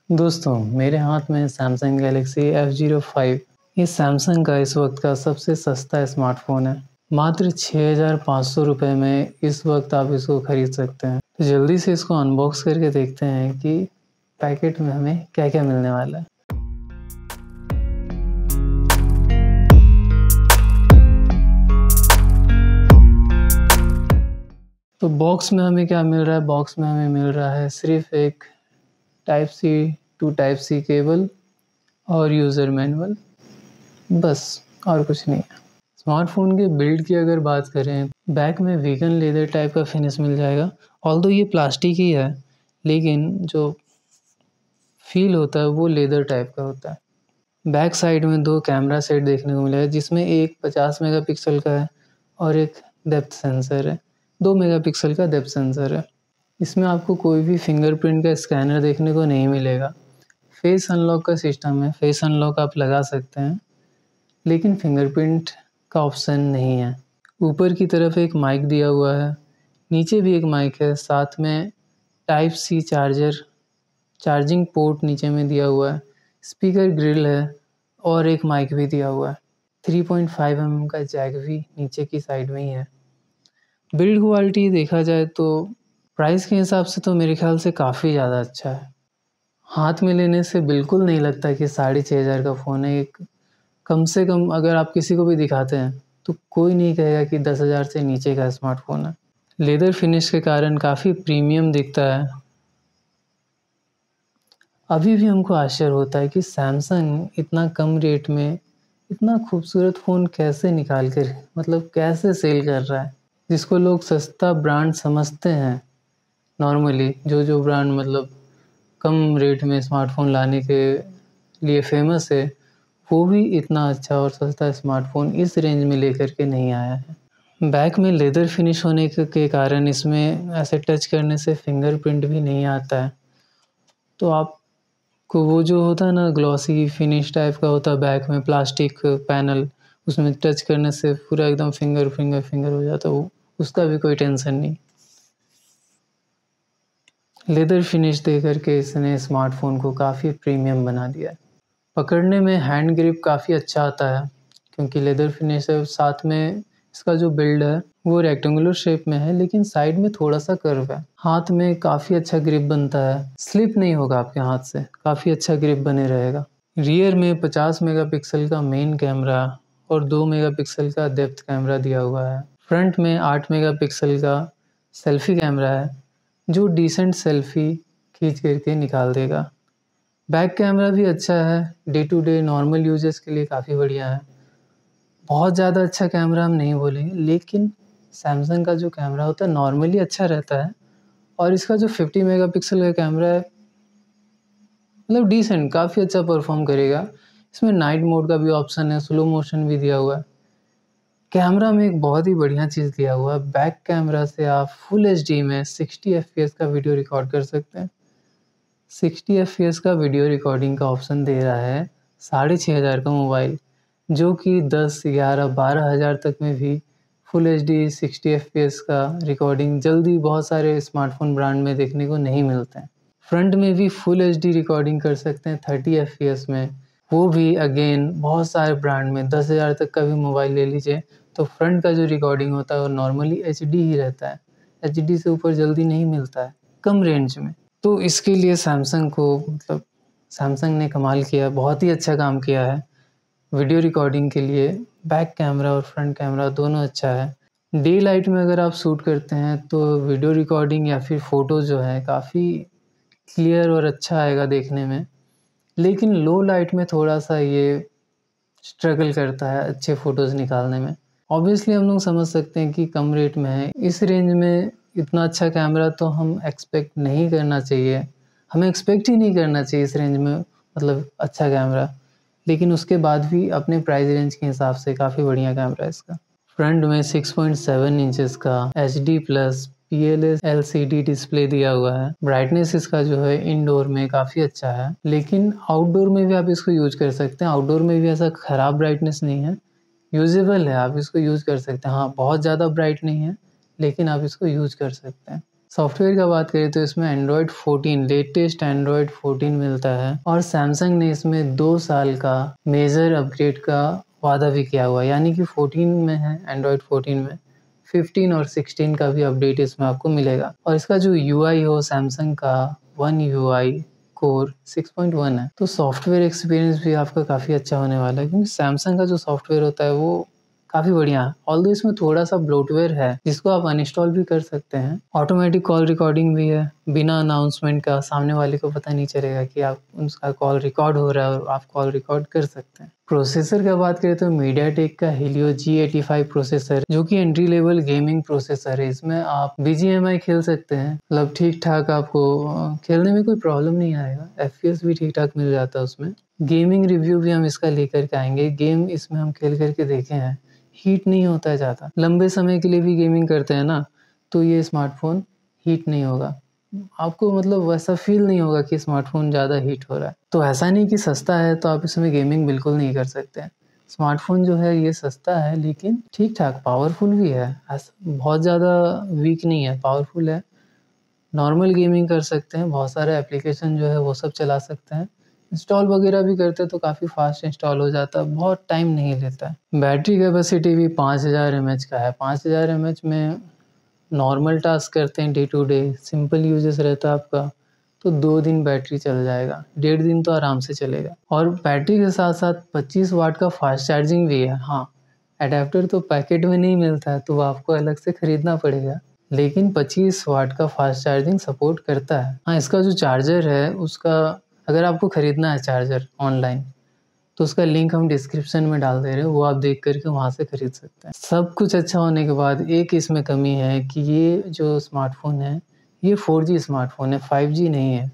दोस्तों, मेरे हाथ में सैमसंग गैलेक्सी F05। ये सैमसंग का इस वक्त का सबसे सस्ता स्मार्टफ़ोन है। मात्र 6,500 रुपये में इस वक्त आप इसको खरीद सकते हैं। तो जल्दी से इसको अनबॉक्स करके देखते हैं कि पैकेट में हमें क्या-क्या मिलने वाला है। तो बॉक्स में हमें क्या मिल रहा है? बॉक्स में हमें मिल रहा है सिर्फ़ एक type C to type C cable और यूज़र मैनुअल, बस और कुछ नहीं है। स्मार्टफ़ोन के बिल्ड की अगर बात करें, बैक में वीगन लेदर टाइप का फिनिश मिल जाएगा। ऑल्दो ये प्लास्टिक ही है, लेकिन जो फ़ील होता है वो लेदर टाइप का होता है। बैक साइड में 2 कैमरा सेट देखने को मिलेगा, जिसमें एक 50 मेगापिक्सल का है और एक डेप्थ सेंसर है। 2 मेगापिक्सल का डेप्थ सेंसर है। इसमें आपको कोई भी फिंगरप्रिंट का स्कैनर देखने को नहीं मिलेगा। फेस अनलॉक का सिस्टम है, फेस अनलॉक आप लगा सकते हैं, लेकिन फिंगरप्रिंट का ऑप्शन नहीं है। ऊपर की तरफ एक माइक दिया हुआ है, नीचे भी एक माइक है, साथ में टाइप सी चार्जिंग पोर्ट नीचे में दिया हुआ है, स्पीकर ग्रिल है और एक माइक भी दिया हुआ है। 3.5 mm का जैक भी नीचे की साइड में ही है। बिल्ड क्वालिटी देखा जाए तो प्राइस के हिसाब से तो मेरे ख़्याल से काफ़ी ज़्यादा अच्छा है। हाथ में लेने से बिल्कुल नहीं लगता कि 6,500 का फ़ोन है। एक कम से कम अगर आप किसी को भी दिखाते हैं, तो कोई नहीं कहेगा कि 10,000 से नीचे का स्मार्टफ़ोन है। लेदर फिनिश के कारण काफ़ी प्रीमियम दिखता है। अभी भी हमको आश्चर्य होता है कि सैमसंग इतना कम रेट में इतना खूबसूरत फ़ोन कैसे निकाल कर कैसे सेल कर रहा है। जिसको लोग सस्ता ब्रांड समझते हैं नॉर्मली, जो ब्रांड कम रेट में स्मार्टफ़ोन लाने के लिए फ़ेमस है, वो भी इतना अच्छा और सस्ता स्मार्टफ़ोन इस रेंज में लेकर के नहीं आया है। बैक में लेदर फिनिश होने के कारण इसमें ऐसे टच करने से फिंगरप्रिंट भी नहीं आता है। तो आपको वो जो होता है ना ग्लॉसी फिनिश टाइप का होता है बैक में प्लास्टिक पैनल, उसमें टच करने से पूरा एकदम फिंगर हो जाता है, वो उसका भी कोई टेंशन नहीं। लेदर फिनिश दे करके इसने स्मार्टफ़ोन को काफ़ी प्रीमियम बना दिया है। पकड़ने में हैंड ग्रिप काफ़ी अच्छा आता है, क्योंकि लेदर फिनिश है। साथ में इसका जो बिल्ड है वो रेक्टेंगुलर शेप में है, लेकिन साइड में थोड़ा-सा कर्व है। हाथ में काफ़ी अच्छा ग्रिप बनता है, स्लिप नहीं होगा आपके हाथ से, काफ़ी अच्छा ग्रिप बने रहेगा। रियर में 50 मेगापिक्सल का मेन कैमरा और 2 मेगापिक्सल का डेप्थ कैमरा दिया हुआ है। फ्रंट में 8 मेगापिक्सल का सेल्फ़ी कैमरा है, जो डिसेंट सेल्फ़ी खींच करके निकाल देगा। बैक कैमरा भी अच्छा है, day to day normal usages के लिए काफ़ी बढ़िया है। बहुत ज़्यादा अच्छा कैमरा हम नहीं बोलेंगे, लेकिन सैमसंग का जो कैमरा होता है नॉर्मली अच्छा रहता है, और इसका जो 50 मेगापिक्सल का कैमरा है डिसेंट काफ़ी अच्छा परफ़ॉर्म करेगा। इसमें नाइट मोड का भी ऑप्शन है, स्लो मोशन भी दिया हुआ है। कैमरा में एक बहुत ही बढ़िया चीज़ दिया हुआ है, बैक कैमरा से आप फुल एचडी में 60 एफपीएस का वीडियो रिकॉर्ड कर सकते हैं। 60 एफपीएस का वीडियो रिकॉर्डिंग का ऑप्शन दे रहा है 6,500 का मोबाइल, जो कि 10, 11, 12,000 तक में भी फुल एचडी 60 एफपीएस का रिकॉर्डिंग जल्दी बहुत सारे स्मार्टफ़ोन ब्रांड में देखने को नहीं मिलते हैं। फ्रंट में भी फुल एचडी रिकॉर्डिंग कर सकते हैं 30 एफपीएस में, वो भी अगेन बहुत सारे ब्रांड में 10,000 तक का भी मोबाइल ले लीजिए, तो फ्रंट का जो रिकॉर्डिंग होता है वो नॉर्मली एचडी ही रहता है। एचडी से ऊपर जल्दी नहीं मिलता है, कम रेंज में। तो इसके लिए सैमसंग ने कमाल किया, बहुत ही अच्छा काम किया है। वीडियो रिकॉर्डिंग के लिए बैक कैमरा और फ्रंट कैमरा दोनों अच्छा है। डे लाइट में अगर आप शूट करते हैं तो वीडियो रिकॉर्डिंग या फिर फ़ोटो जो है काफ़ी क्लियर और अच्छा आएगा देखने में। लेकिन लो लाइट में थोड़ा-सा ये स्ट्रगल करता है अच्छे फ़ोटोज़ निकालने में। ऑब्वियसली हम लोग समझ सकते हैं कि कम रेट में है, इस रेंज में इतना अच्छा कैमरा तो हम एक्सपेक्ट नहीं करना चाहिए। हमें एक्सपेक्ट ही नहीं करना चाहिए इस रेंज में अच्छा कैमरा। लेकिन उसके बाद भी अपने प्राइस रेंज के हिसाब से काफ़ी बढ़िया कैमरा है इसका। फ्रंट में 6.7 इंचेस का HD plus PLS LCD display दिया हुआ है। ब्राइटनेस इसका जो है इंडोर में काफ़ी अच्छा है, लेकिन आउटडोर में भी आप इसको यूज़ कर सकते हैं। आउटडोर में भी ऐसा ख़राब ब्राइटनेस नहीं है, यूज़ेबल है, आप इसको यूज़ कर सकते हैं। हाँ, बहुत ज़्यादा ब्राइट नहीं है, लेकिन आप इसको यूज़ कर सकते हैं। सॉफ्टवेयर का बात करें तो इसमें एंड्रॉयड 14 लेटेस्ट एंड्रॉयड 14 मिलता है और सैमसंग ने इसमें 2 साल का मेजर अपग्रेड का वादा भी किया हुआ है, यानी कि 14 में है एंड्रॉयड 14 में 15 और 16 का भी अपडेट इसमें आपको मिलेगा। और इसका जो यूआई हो सैमसंग का वन यूआई कोर 6.1 है, तो सॉफ्टवेयर एक्सपीरियंस भी आपका काफ़ी अच्छा होने वाला है, क्योंकि सैमसंग का जो सॉफ्टवेयर होता है वो काफ़ी बढ़िया है। ऑल्दो इसमें थोड़ा सा ब्लोटवेयर है जिसको आप अनइंस्टॉल भी कर सकते हैं। ऑटोमेटिक कॉल रिकॉर्डिंग भी है, बिना अनाउंसमेंट का सामने वाले को पता नहीं चलेगा कि आप उसका कॉल रिकॉर्ड हो रहा है और आप कॉल रिकॉर्ड कर सकते हैं। प्रोसेसर का बात करें तो मीडियाटेक का Helio G85 प्रोसेसर, जो कि एंट्री लेवल गेमिंग प्रोसेसर है। इसमें आप BGMI खेल सकते हैं, मतलब ठीक ठाक आपको खेलने में कोई प्रॉब्लम नहीं आएगा। FPS भी ठीक ठाक मिल जाता है उसमें। गेमिंग रिव्यू भी हम इसका लेकर के आएंगे। गेम इसमें हम खेल करके देखे हैं, हीट नहीं होता है ज़्यादा। लंबे समय के लिए भी गेमिंग करते हैं ना, तो ये स्मार्टफ़ोन हीट नहीं होगा। आपको मतलब वैसा फ़ील नहीं होगा कि स्मार्टफ़ोन ज़्यादा हीट हो रहा है। तो ऐसा नहीं कि सस्ता है तो आप इसमें गेमिंग बिल्कुल नहीं कर सकते हैं। स्मार्टफ़ोन जो है ये सस्ता है लेकिन ठीक-ठाक पावरफुल भी है। ऐसा बहुत ज़्यादा वीक नहीं है, पावरफुल है। नॉर्मल गेमिंग कर सकते हैं, बहुत सारे एप्लीकेशन जो है वो सब चला सकते हैं। इंस्टॉल वगैरह भी करते हैं तो काफ़ी फ़ास्ट इंस्टॉल हो जाता है, बहुत टाइम नहीं लेता है। बैटरी कैपेसिटी भी 5000 mAh का है। 5000 mAh में नॉर्मल टास्क करते हैं day to day, simple usages रहता है आपका, तो 2 दिन बैटरी चल जाएगा, 1.5 दिन तो आराम से चलेगा। और बैटरी के साथ-साथ 25 वाट का फास्ट चार्जिंग भी है। हाँ, एडाप्टर तो पैकेट में नहीं मिलता है तो वो आपको अलग से खरीदना पड़ेगा, लेकिन 25 वाट का फास्ट चार्जिंग सपोर्ट करता है। हाँ, इसका जो चार्जर है उसका अगर आपको खरीदना है चार्जर ऑनलाइन, तो उसका लिंक हम डिस्क्रिप्शन में डाल दे रहे हैं, वो आप देख कर के वहाँ से खरीद सकते हैं। सब कुछ अच्छा होने के बाद एक इसमें कमी है कि ये जो स्मार्टफ़ोन है, ये 4G स्मार्टफ़ोन है, 5G नहीं है।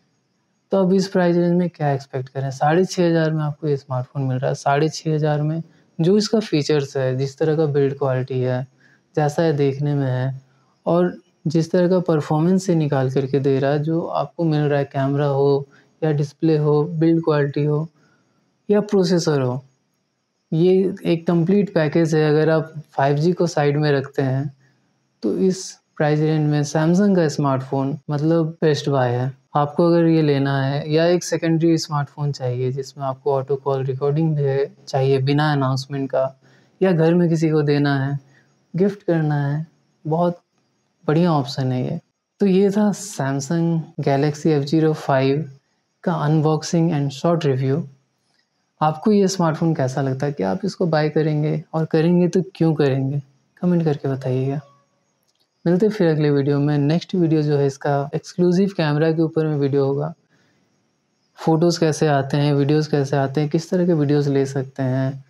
तो अब इस प्राइस रेंज में क्या एक्सपेक्ट करें? 6500 में आपको ये स्मार्टफ़ोन मिल रहा है। 6500 में जो इसका फ़ीचर्स है, जिस तरह का बिल्ड क्वालिटी है, जैसा ये देखने में है और जिस तरह का परफ़ॉर्मेंस ये निकाल कर के दे रहा है, जो आपको मिल रहा है, कैमरा हो या डिस्प्ले हो, बिल्ड क्वालिटी हो या प्रोसेसर हो, ये एक कंप्लीट पैकेज है। अगर आप 5G को साइड में रखते हैं, तो इस प्राइस रेंज में सैमसंग का स्मार्टफ़ोन मतलब बेस्ट बाय है। आपको अगर ये लेना है या एक सेकेंडरी स्मार्टफ़ोन चाहिए जिसमें आपको ऑटो कॉल रिकॉर्डिंग भी है चाहिए बिना अनाउंसमेंट का, या घर में किसी को देना है, गिफ्ट करना है, बहुत बढ़िया ऑप्शन है ये। तो ये था सैमसंग गैलेक्सी F05 का अनबॉक्सिंग एंड शॉर्ट रिव्यू। आपको ये स्मार्टफ़ोन कैसा लगता है? क्या आप इसको बाय करेंगे और करेंगे तो क्यों करेंगे? कमेंट करके बताइएगा। मिलते हैं फिर अगले वीडियो में। नेक्स्ट वीडियो जो है इसका एक्सक्लूसिव कैमरा के ऊपर में वीडियो होगा। फ़ोटोज़ कैसे आते हैं, वीडियोज़ कैसे आते हैं, किस तरह के वीडियोज़ ले सकते हैं,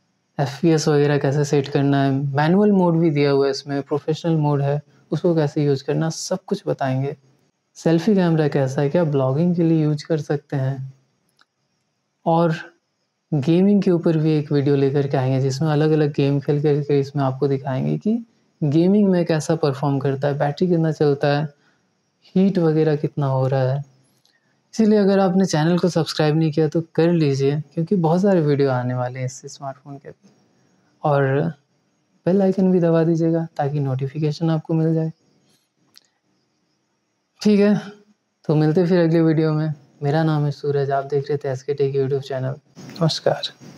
FPS वगैरह कैसे सेट करना है, मैनुअल मोड भी दिया हुआ है इसमें, प्रोफ़ेशनल मोड है, उसको कैसे यूज़ करना, सब कुछ बताएँगे। सेल्फ़ी कैमरा कैसा है, क्या ब्लॉगिंग के लिए यूज़ कर सकते हैं, और गेमिंग के ऊपर भी एक वीडियो लेकर के आएँगे जिसमें अलग-अलग गेम खेल कर के इसमें आपको दिखाएँगे कि गेमिंग में कैसा परफ़ॉर्म करता है, बैटरी कितना चलता है, हीट वगैरह कितना हो रहा है। इसीलिए अगर आपने चैनल को सब्सक्राइब नहीं किया तो कर लीजिए, क्योंकि बहुत सारे वीडियो आने वाले हैं इस स्मार्टफ़ोन के भी। और बेल आइकन भी दबा दीजिएगा ताकि नोटिफ़िकेशन आपको मिल जाए। ठीक है, तो मिलते हैं फिर अगले वीडियो में। मेरा नाम है सूरज, आप देख रहे थे SK टेक यूट्यूब चैनल। नमस्कार।